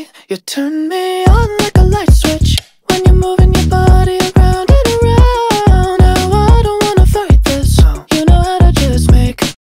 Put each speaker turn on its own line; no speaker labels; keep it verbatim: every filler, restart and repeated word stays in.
You turn me on like a light switch.